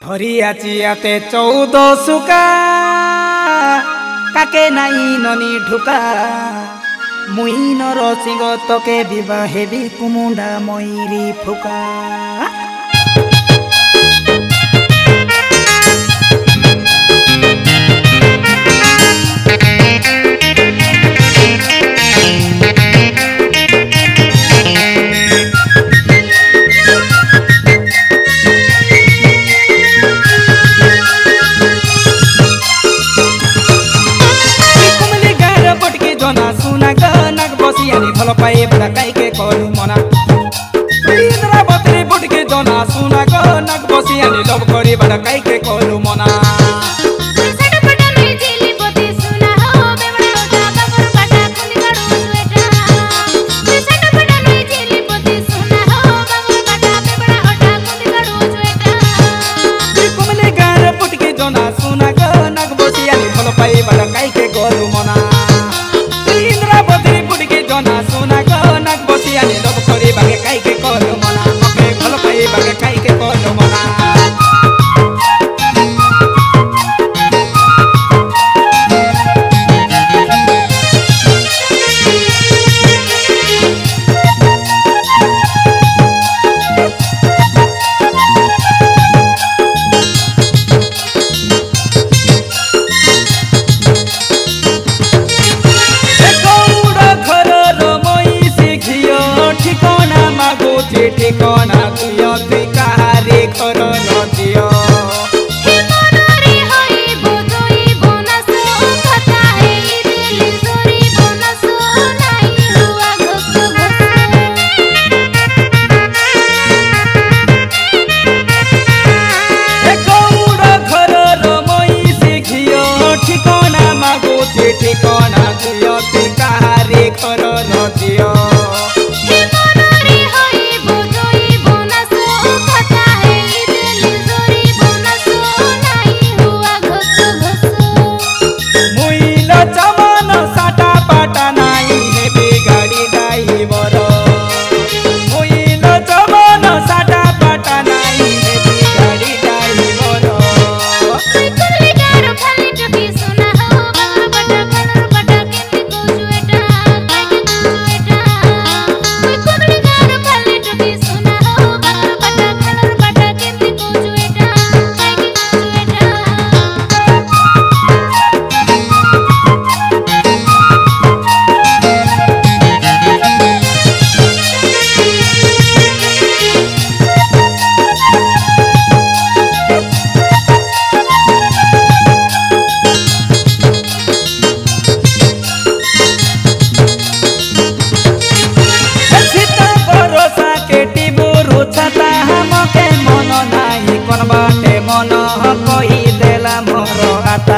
हरियाचियाते 14 सुका काके नाई ननी ढुका मुई नर सिंह तके विवाहे भी कुमुंडा मयूरी फुका भल पाए बड़ा काई के करू मना इंद्रा बतरी बुटके जना सुना ग नक बसियानी लव करी बड़ा काई के करू मना ठिकाना दियो भिखारी घर न दियो ठिकाना मागो ठिकाना दियो भिखारी घर न दियो मन कही देला मोर आता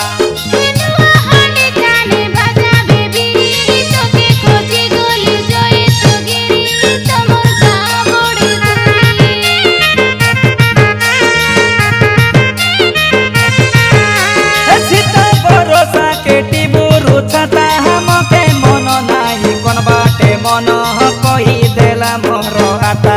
सीता भरोसा के टिबुरु छता हमके मन नाही कोन बाटे मन कही देला मोर आता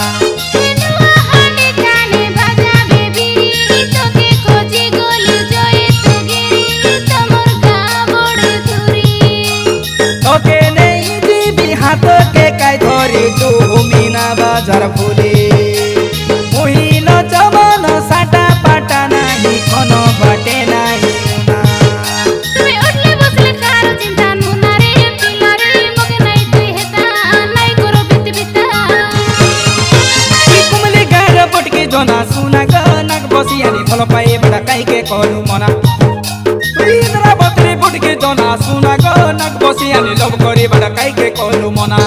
बाजार फुले मुहिन जमान साटा पाटा नाही कोन बाटे नाही तुमे उठले बसले कारो चिंता नुना रे पिला रे मगे नाही तुई हेता नाही करो बित बिता की कुमले गार पटके जना सुना ग नक बसियानी भल पाए बड़ा काई के करू मना इंद्रा बतरी बुटके जना सुना ग नक बसियानी लव करी बड़ा काई के करू मना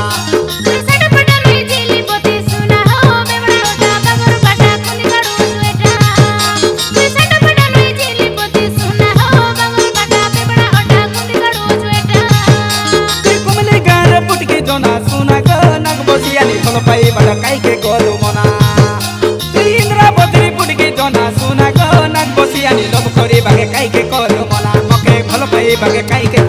पाई बड़ा काई के करू मना इंद्रा बद्री बुटके जना सुना ग नक बसियानी लव करी बागे काई के करू मना मके भल पाई बागे काई के